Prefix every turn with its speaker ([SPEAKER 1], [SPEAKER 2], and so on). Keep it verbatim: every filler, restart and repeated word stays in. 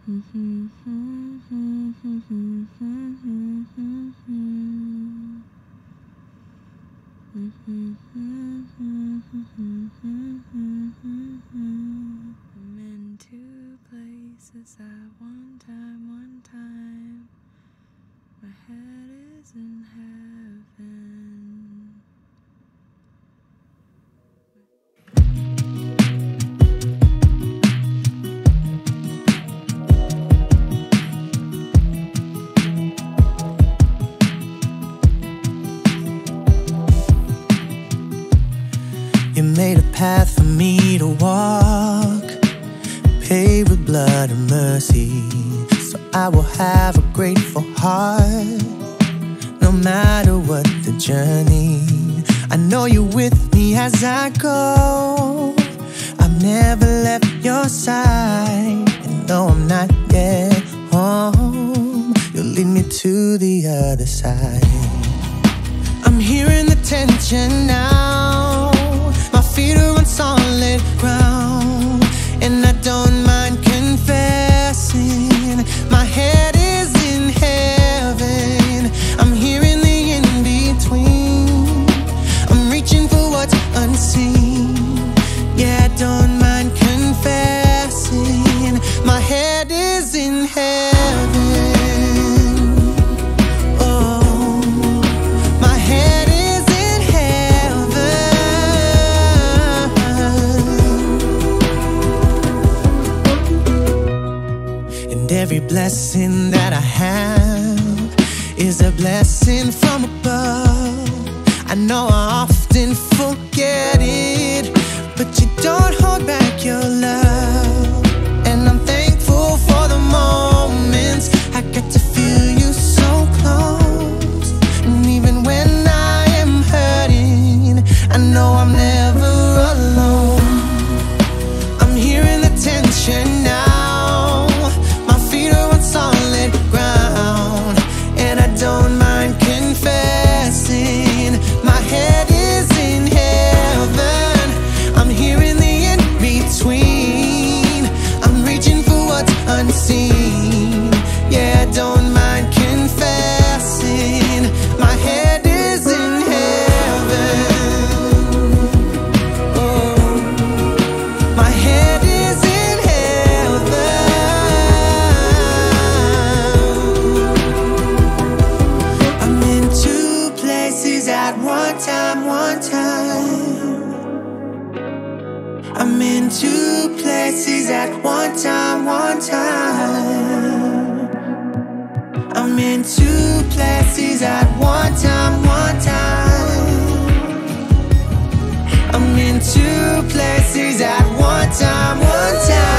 [SPEAKER 1] in two places at one time, one time. My head is in heaven.
[SPEAKER 2] You made a path for me to walk, paved with blood and mercy. So I will have a grateful heart, no matter what the journey. I know you're with me as I go. I've never left your side, and though I'm not yet home, you'll lead me to the other side. I'm hearing the tension now. My feet are on solid ground, and I don't mind confessing, my head is in heaven. I'm hearing the in-between, I'm reaching for what's unseen. Yeah, I don't mind confessing, my head is in heaven. Every blessing that I have is a blessing from above. I know I often forget it, but you don't hold back your love. And I'm thankful for the moments I get to feel you so close. And even when I am hurting, I know I'm never alone. I'm hearing the tension now. Solid ground, and I don't mind confessing, my head is in heaven. I'm hearing the in-between, I'm reaching for what's unseen. Yeah, I don't mind confessing, my head is in heaven. Oh, my head is in heaven. At one time, one time. I'm in two places at one time, one time. I'm in two places at one time, one time. I'm in two places at one time, one time.